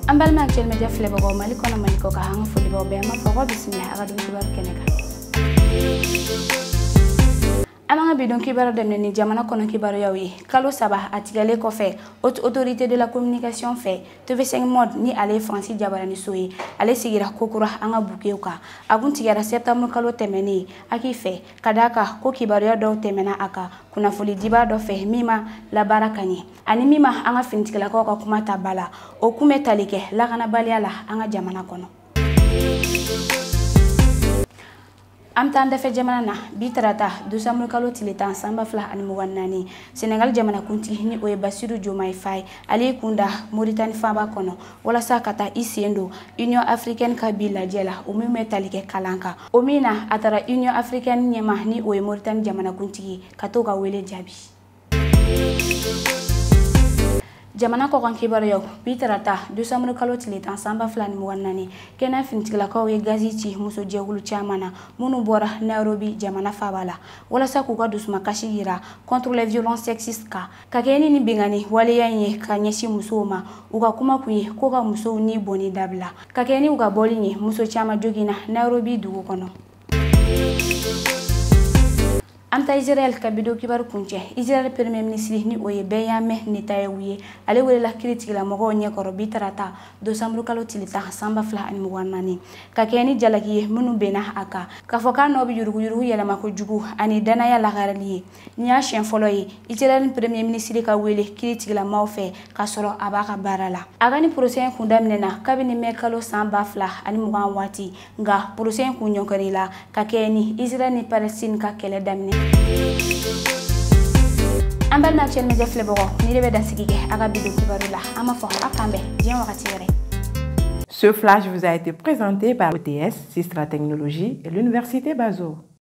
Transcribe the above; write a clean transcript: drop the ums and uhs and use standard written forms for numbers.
Ambal ma actuel media flebo mali kono mali ko ka hanga fuli bo be ma fo bismillah aga dum kibar keneka amanga bidon kibar dem ni jamana kono kibar yawi kalo saba atigale ko fe autorité de la communication fait TV5 mode ni ale Francis Jabarani soyi ale sigira kokura anga bukeuka agun tigara septembre kalo temeni aki fe kadaka ko kibar ya do temena aka kuna fuli diba do fe mima la barakani ani mima anga fintikala ko ka kuma tabala o kume talike la kana baliala anga jamana kono amtanda fe jamana na bitarata dusamul kalo tiletan samba fla ani muwannani Senegal jamana kunti ni oye Bassirou Diomaye Faye ali kunda Mauritanie faba kono wala sakata isiendo Union Africaine kabila jela umume talike kalanka omina atara Union Africaine nyema ni oye Mauritanie jamana kunti katoka wele jabi jamana ko kan kibar yow bitarata dusamul kalo tiletan samba fla ni muwannani kena fintigla ko we gazici muso jewulu chamana munu bora Nairobi jamana fabala wala sa ku ka dusma kashigira contre les violences sexistes ka keni ni bingani wale yanye ka nyeshi musoma uga kuma kuyi ko ka muso ni boni dabla ka keni uga bolinyi muso chama jogina Nairobi dugo kono amta Israel kabido kibar kunche Israel premier ministre ni oye beyame ni tayewiye ale wele la critique la mogo nye koro bitarata do samru kalo tilita samba fla ani muwannani ka keni jalaki munu bena aka ka foka no bi yuru yela mako jugu ani dana ya la garali ni a chien folo yi Israel premier ministre ka wele critique la mawfe ka soro abaka barala agani procès kundamnena kabini me kalo samba fla ani muwan wati nga procès kunyokarila ka keni Israel ni Palestine ka kele damne ambal na chaîne media flebo ni rebe da sigige aga bido kibarula ama fo akambe dien wakati yere. Ce flash vous a été présenté par ETS Sistra Technologies et l'Université Bazo.